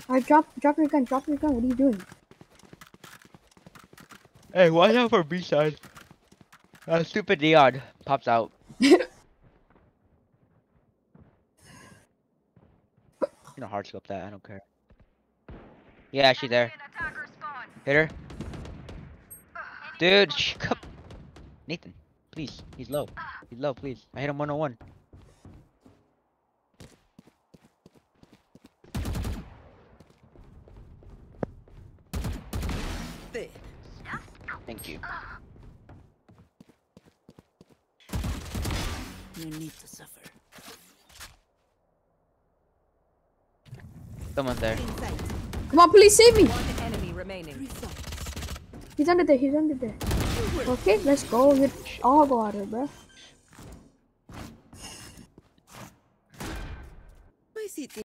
Alright, drop your gun, drop your gun. What are you doing? Hey, watch out for B side. Stupid Neon pops out. You know, hard scope that. I don't care. Yeah, she's there. Hit her. Dude, come. Nathan, please. He's low. He's low, please. I hit him 101. Thank you. No need to suffer. Someone's there. Come on, please save me. One enemy remaining. He's under there. He's under there. Okay, let's go. I'll go out of it, bro. My seat